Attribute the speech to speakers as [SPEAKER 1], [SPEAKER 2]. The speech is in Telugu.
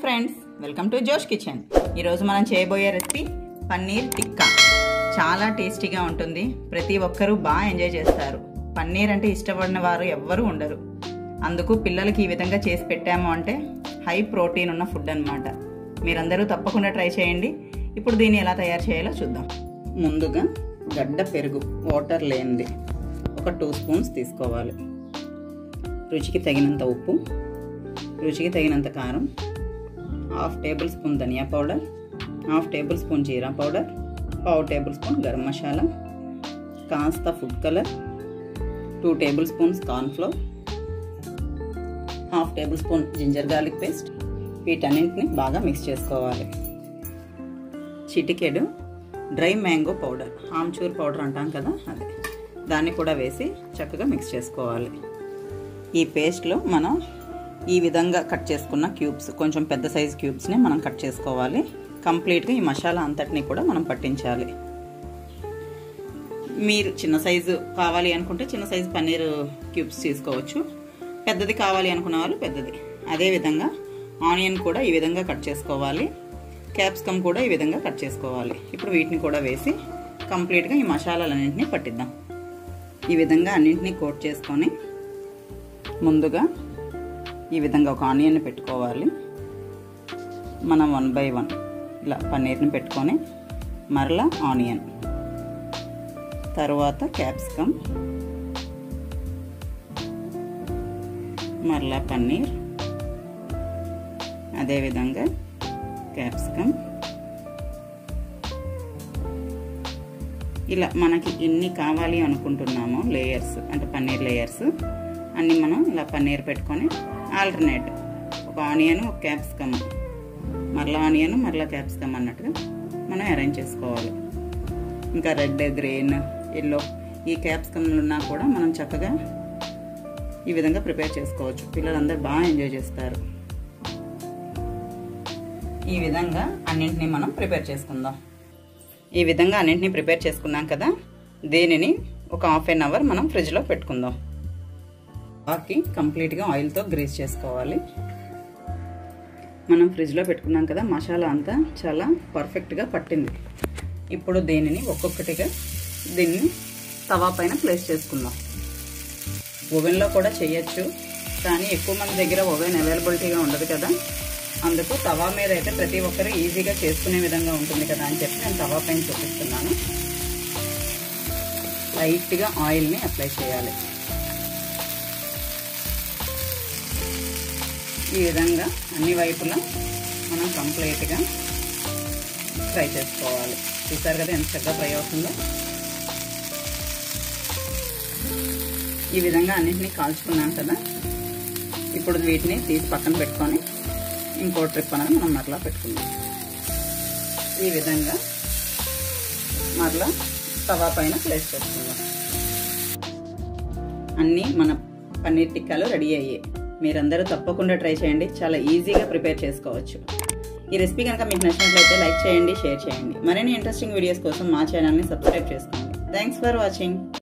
[SPEAKER 1] Friends, welcome to Josh kitchen. ఈరోజు మనం చేయబోయే రెసిపీ పన్నీర్ టిక్కా. చాలా టేస్టీగా ఉంటుంది. ప్రతి ఒక్కరూ బాగా ఎంజాయ్ చేస్తారు. పన్నీర్ అంటే ఇష్టపడిన వారు ఎవ్వరూ ఉండరు. అందుకు పిల్లలకి ఈ విధంగా చేసి పెట్టాము అంటే హై ప్రోటీన్ ఉన్న ఫుడ్ అన్నమాట. మీరందరూ తప్పకుండా ట్రై చేయండి. ఇప్పుడు దీన్ని ఎలా తయారు చేయాలో చూద్దాం. ముందుగా గడ్డ పెరుగు వాటర్ లేనిది ఒక 2 స్పూన్స్ తీసుకోవాలి. రుచికి తగినంత ఉప్పు, రుచికి తగినంత కారం, 1/2 టేబుల్ స్పూన్ ధనియా పౌడర్, 1/2 టేబుల్ స్పూన్ జీరా powder, 1/2 table spoon garam masala, కాస్త food colour, 2 table spoons cornflour, 1/2 table spoon ginger garlic paste. వీటన్నింటిని బాగా మిక్స్ చేసుకోవాలి. చిటికెడు dry mango powder, amchur powder అంటాం కదా, అదే దాన్ని కూడా వేసి చక్కగా మిక్స్ చేసుకోవాలి. ఈ పేస్ట్లో మనం ఈ విధంగా కట్ చేసుకున్న క్యూబ్స్, కొంచెం పెద్ద సైజ్ క్యూబ్స్ని మనం కట్ చేసుకోవాలి. కంప్లీట్గా ఈ మసాలా అంతటినీ కూడా మనం పట్టించాలి. మీరు చిన్న సైజు కావాలి అనుకుంటే చిన్న సైజు పన్నీర్ క్యూబ్స్ తీసుకోవచ్చు. పెద్దది కావాలి అనుకున్న వాళ్ళు పెద్దది. అదేవిధంగా ఆనియన్ కూడా ఈ విధంగా కట్ చేసుకోవాలి. క్యాప్సికమ్ కూడా ఈ విధంగా కట్ చేసుకోవాలి. ఇప్పుడు వీటిని కూడా వేసి కంప్లీట్గా ఈ మసాలాలన్నింటినీ పట్టిద్దాం. ఈ విధంగా అన్నింటినీ కోట్ చేసుకొని ముందుగా ఈ విధంగా ఒక ఆనియన్ పెట్టుకోవాలి. మనం 1 by 1 ఇలా పన్నీర్ని పెట్టుకొని మరలా ఆనియన్, తర్వాత క్యాప్సికమ్, మరలా పన్నీర్, అదేవిధంగా క్యాప్సికమ్. ఇలా మనకి ఎన్ని కావాలి అనుకుంటున్నామో లేయర్స్, అంటే పన్నీర్ లేయర్స్ అన్నీ మనం ఇలా పన్నీర్ పెట్టుకొని ఆల్టర్నేట్ ఒక ఆనియన్, ఒక క్యాప్సికమ్, మరలా ఆనియన్, మరలా క్యాప్సికమ్ అన్నట్టుగా మనం అరేంజ్ చేసుకోవాలి. ఇంకా రెడ్, గ్రీన్, ఎల్లో ఈ క్యాప్సికమ్లు ఉన్నా కూడా మనం చక్కగా ఈ విధంగా ప్రిపేర్ చేసుకోవచ్చు. పిల్లలందరూ బాగా ఎంజాయ్ చేస్తారు. ఈ విధంగా అన్నింటినీ మనం ప్రిపేర్ చేసుకుందాం. ఈ విధంగా అన్నింటినీ ప్రిపేర్ చేసుకున్నాం కదా, దీనిని ఒక 1/2 అవర్ మనం ఫ్రిడ్జ్లో పెట్టుకుందాం. బాకి కంప్లీట్గా ఆయిల్తో గ్రీస్ చేసుకోవాలి. మనం ఫ్రిడ్జ్లో పెట్టుకున్నాం కదా, మసాలా అంతా చాలా పర్ఫెక్ట్గా పట్టింది. ఇప్పుడు దీనిని ఒక్కొక్కటిగా దీన్ని తవా పైన ప్లేస్ చేసుకుందాం. ఓవెన్లో కూడా చేయొచ్చు, కానీ ఎక్కువ మంది దగ్గర ఓవెన్ అవైలబిలిటీగా ఉండదు కదా, అందుకు తవా మీద అయితే ప్రతి ఒక్కరు ఈజీగా చేసుకునే విధంగా ఉంటుంది కదా అని చెప్పి నేను తవా పైన చూపిస్తున్నాను. లైట్గా ఆయిల్ని అప్లై చేయాలి. ఈ విధంగా అన్ని వైపులా మనం కంప్లీట్గా ఫ్రై చేసుకోవాలి. చూసారు కదా ఎంత చక్కగా ఫ్రై అవుతుందో. ఈ విధంగా అన్నింటినీ కాల్చుకున్నాం కదా, ఇప్పుడు వీటిని తీసి పక్కన పెట్టుకొని ఇంకో ట్రిప్ అనేది మనం మరలా పెట్టుకుందాం. ఈ విధంగా మరలా తవా పైన ప్లేస్ చేసుకుందాం. అన్నీ మన పన్నీర్ టిక్కాలు రెడీ అయ్యాయి. మీరందరూ తప్పకుండా ట్రై చేయండి. చాలా ఈజీగా ప్రిపేర్ చేసుకోవచ్చు. ఈ రెసిపీ కనుక మీకు నచ్చినట్లయితే లైక్ చేయండి, షేర్ చేయండి. మరిన్ని ఇంట్రెస్టింగ్ వీడియోస్ కోసం మా ఛానల్ని సబ్స్క్రైబ్ చేసుకోండి. Thanks for watching.